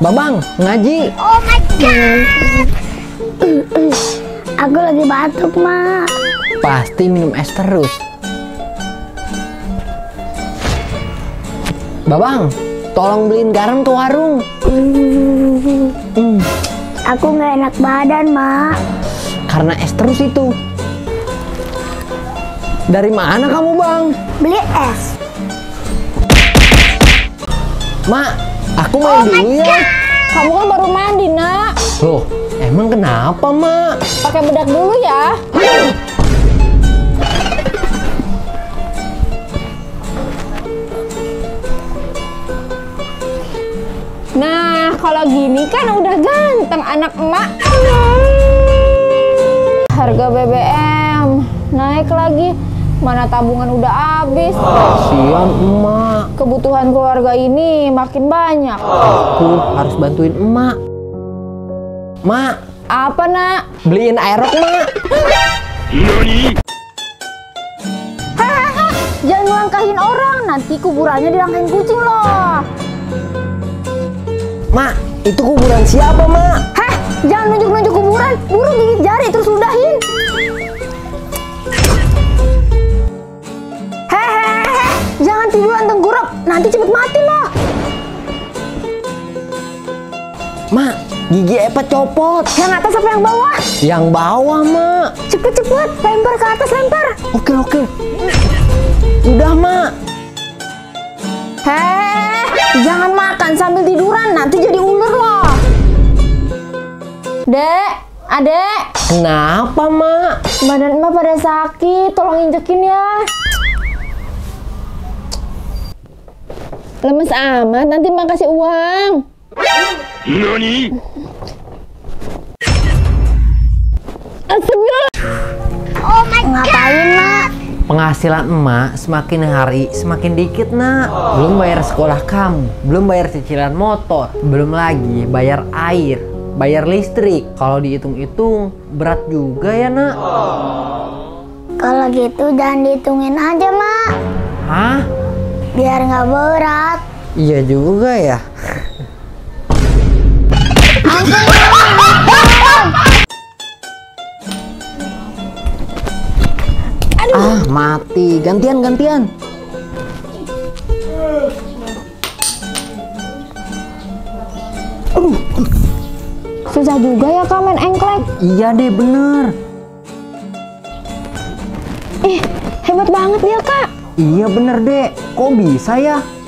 Babang, ngaji. Oh my god. Aku lagi batuk, Mak. Pasti minum es terus. Babang, tolong beliin garam ke warung. Aku nggak enak badan, Mak. Karena es terus itu. Dari mana kamu, Bang? Beli es. Mak, aku main dulu ya. Kamu kan baru mandi, Nak. Loh, emang kenapa, Mak? Pakai bedak dulu ya. Nah, kalau gini kan udah ganteng anak emak. Harga BBM naik lagi. Mana tabungan udah habis. Kasihan emak. Kebutuhan keluarga ini makin banyak. Aku harus bantuin emak. Mak, Apa, Nak? beliin aerok, Mak. Jangan ngelangkahin orang, nanti kuburannya dilangkahin kucing loh. Mak, itu kuburan siapa, Mak? Hah? Jangan nunjuk-nunjuk kuburan, buru gigit jari terus ludahin. Hehehe, jangan tiduran tengkurap, nanti cepet mati loh. Mak, gigi Epa copot. Yang atas apa yang bawah? Yang bawah, Mak. Cepet-cepet, lempar ke atas, lempar. Oke. Udah, Mak. Hehehe, jangan makan sambil tiduran, nanti jadi ular loh. Dek, adek, Kenapa, Mak? badan emak pada sakit, tolong injekin ya. Lemes amat, nanti emak kasih uang. Astagfirullah. Oh my god. Ngapain, Mak? Penghasilan emak semakin hari semakin dikit, Nak. Belum bayar sekolah kamu, belum bayar cicilan motor, belum lagi bayar air, bayar listrik. Kalau dihitung-hitung berat juga ya, Nak. Kalau gitu jangan dihitungin aja, Mak. Hah? Biar nggak berat. Iya juga ya. Ah, mati. Gantian. Susah juga ya Kak main engklek. Iya deh, bener. Hebat banget dia Kak. Iya bener deh. Kok bisa ya?